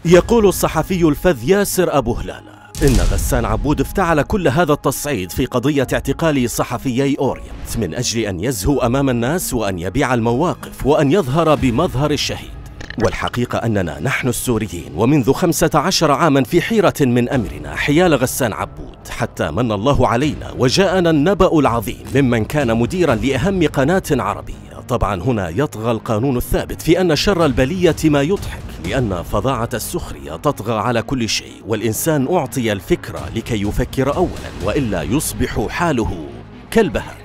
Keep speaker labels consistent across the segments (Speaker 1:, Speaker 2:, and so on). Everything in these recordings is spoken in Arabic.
Speaker 1: يقول الصحفي الفذ ياسر أبو هلالة إن غسان عبود افتعل كل هذا التصعيد في قضية اعتقال صحفيي أورينت من أجل أن يزهو أمام الناس وأن يبيع المواقف وأن يظهر بمظهر الشهيد. والحقيقة أننا نحن السوريين ومنذ 15 عاما في حيرة من أمرنا حيال غسان عبود، حتى من الله علينا وجاءنا النبأ العظيم ممن كان مديرا لأهم قناة عربية. طبعا هنا يطغى القانون الثابت في أن شر البلية ما يضحك، لأن فظاعة السخرية تطغى على كل شيء، والإنسان أعطي الفكرة لكي يفكر أولا، وإلا يصبح حاله كالبهائم.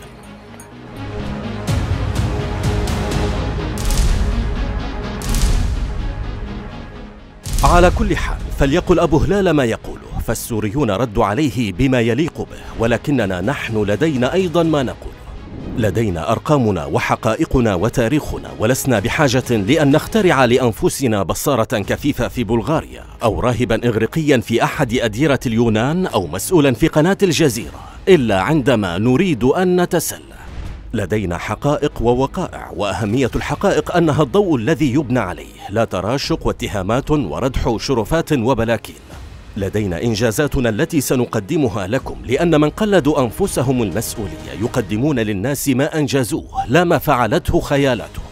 Speaker 1: على كل حال فليقل أبو هلال ما يقوله، فالسوريون ردوا عليه بما يليق به، ولكننا نحن لدينا أيضا ما نقول. لدينا أرقامنا وحقائقنا وتاريخنا، ولسنا بحاجة لأن نخترع لأنفسنا بصارة كفيفة في بلغاريا، أو راهبا إغريقيا في أحد أديرة اليونان، أو مسؤولا في قناة الجزيرة، إلا عندما نريد أن نتسلى. لدينا حقائق ووقائع، وأهمية الحقائق أنها الضوء الذي يبنى عليه، لا تراشق واتهامات وردح شرفات وبلاكين. لدينا إنجازاتنا التي سنقدمها لكم، لأن من قلدوا أنفسهم المسؤولية يقدمون للناس ما أنجزوه لا ما فعلته خيالاتهم.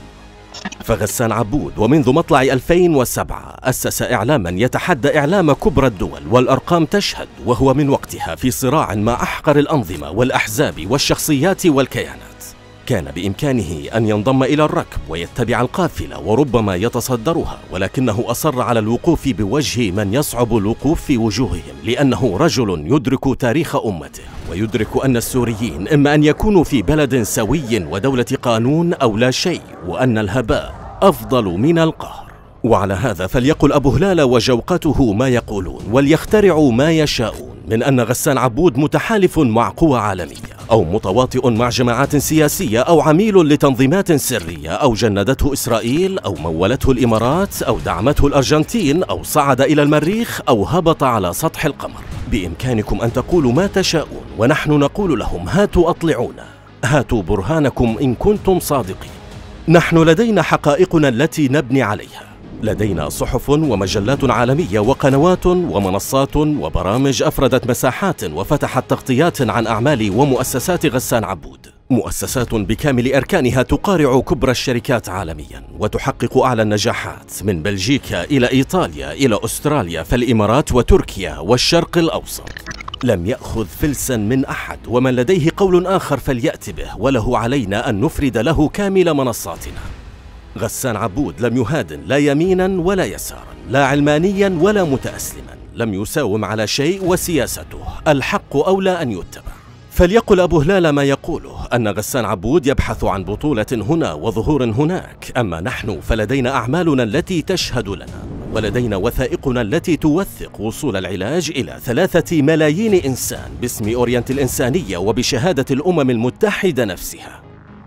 Speaker 1: فغسان عبود ومنذ مطلع 2007 أسس إعلاما يتحدى إعلام كبرى الدول، والأرقام تشهد، وهو من وقتها في صراع مع أحقر الأنظمة والأحزاب والشخصيات والكيانات. كان بإمكانه أن ينضم إلى الركب ويتبع القافلة وربما يتصدرها، ولكنه أصر على الوقوف بوجه من يصعب الوقوف في وجوههم، لأنه رجل يدرك تاريخ أمته، ويدرك أن السوريين إما أن يكونوا في بلد سوي ودولة قانون أو لا شيء، وأن الهباء أفضل من القهر. وعلى هذا فليقل أبو هلال وجوقته ما يقولون، وليخترعوا ما يشاءون من أن غسان عبود متحالف مع قوى عالمية، أو متواطئ مع جماعات سياسية، أو عميل لتنظيمات سرية، أو جندته إسرائيل، أو مولته الإمارات، أو دعمته الأرجنتين، أو صعد إلى المريخ، أو هبط على سطح القمر. بإمكانكم أن تقولوا ما تشاءون، ونحن نقول لهم هاتوا أطلعونا، هاتوا برهانكم إن كنتم صادقين. نحن لدينا حقائقنا التي نبني عليها. لدينا صحف ومجلات عالمية وقنوات ومنصات وبرامج أفردت مساحات وفتحت تغطيات عن أعمال ومؤسسات غسان عبود، مؤسسات بكامل أركانها تقارع كبرى الشركات عالميا وتحقق أعلى النجاحات، من بلجيكا إلى إيطاليا إلى أستراليا، فالإمارات وتركيا والشرق الأوسط. لم يأخذ فلسا من أحد، ومن لديه قول آخر فليأت به، وله علينا أن نفرد له كامل منصاتنا. غسان عبود لم يهادن لا يمينا ولا يسارا، لا علمانيا ولا متأسلما، لم يساوم على شيء، وسياسته الحق أولى أن يتبع. فليقل أبو هلال ما يقوله، أن غسان عبود يبحث عن بطولة هنا وظهور هناك، أما نحن فلدينا أعمالنا التي تشهد لنا، ولدينا وثائقنا التي توثق وصول العلاج إلى 3 ملايين إنسان باسم أورينت الإنسانية وبشهادة الأمم المتحدة نفسها.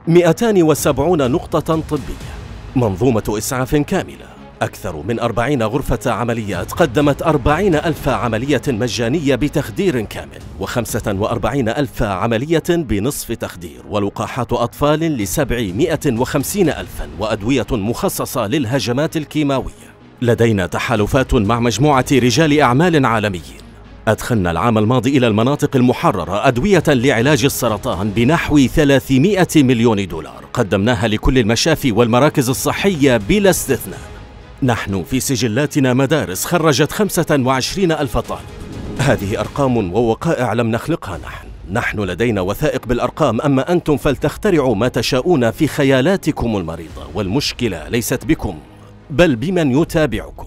Speaker 1: 270 نقطة طبية، منظومة إسعاف كاملة، أكثر من 40 غرفة عمليات قدمت 40,000 عملية مجانية بتخدير كامل، و45,000 عملية بنصف تخدير، ولقاحات أطفال ل750,000، وأدوية مخصصة للهجمات الكيماوية. لدينا تحالفات مع مجموعة رجال أعمال عالميين. أدخلنا العام الماضي إلى المناطق المحررة أدوية لعلاج السرطان بنحو 300 مليون دولار، قدمناها لكل المشافي والمراكز الصحية بلا استثناء. نحن في سجلاتنا مدارس خرجت 25,000 طالب. هذه أرقام ووقائع لم نخلقها نحن لدينا وثائق بالأرقام، أما أنتم فلتخترعوا ما تشاءون في خيالاتكم المريضة، والمشكلة ليست بكم بل بمن يتابعكم.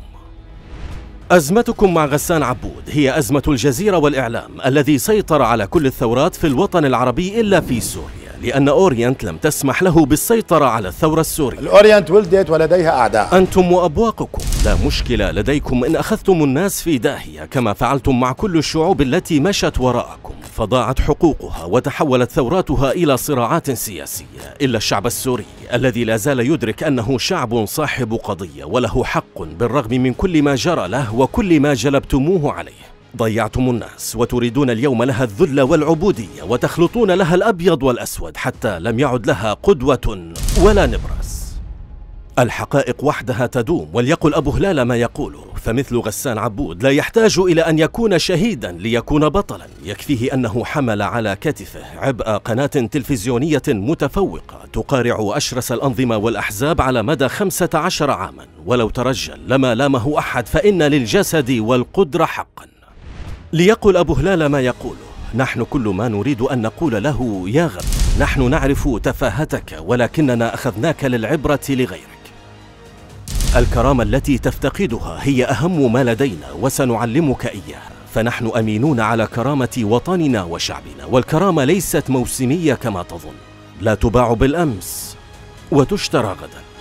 Speaker 1: أزمتكم مع غسان عبود هي أزمة الجزيرة والإعلام الذي سيطر على كل الثورات في الوطن العربي إلا في سوريا، لأن أورينت لم تسمح له بالسيطرة على الثورة السورية.
Speaker 2: الأورينت ولدت ولديها أعداء.
Speaker 1: أنتم وأبواقكم لا مشكلة لديكم إن أخذتم الناس في داهية، كما فعلتم مع كل الشعوب التي مشت وراءكم فضاعت حقوقها وتحولت ثوراتها إلى صراعات سياسية، إلا الشعب السوري الذي لا زال يدرك أنه شعب صاحب قضية وله حق بالرغم من كل ما جرى له وكل ما جلبتموه عليه. ضيعتم الناس وتريدون اليوم لها الذل والعبودية، وتخلطون لها الأبيض والأسود حتى لم يعد لها قدوة ولا نبرس. الحقائق وحدها تدوم، وليقل أبو هلال ما يقوله، فمثل غسان عبود لا يحتاج إلى أن يكون شهيدا ليكون بطلا، يكفيه أنه حمل على كتفه عبء قناة تلفزيونية متفوقة تقارع أشرس الأنظمة والأحزاب على مدى 15 عاما، ولو ترجل لما لامه أحد، فإن للجسد والقدرة حقا. ليقل أبو هلال ما يقوله، نحن كل ما نريد أن نقول له يا غبي، نحن نعرف تفاهتك ولكننا أخذناك للعبرة لغيرك. الكرامة التي تفتقدها هي أهم ما لدينا وسنعلمك إياها، فنحن أمينون على كرامة وطننا وشعبنا، والكرامة ليست موسمية كما تظن، لا تباع بالأمس وتشترى غدا.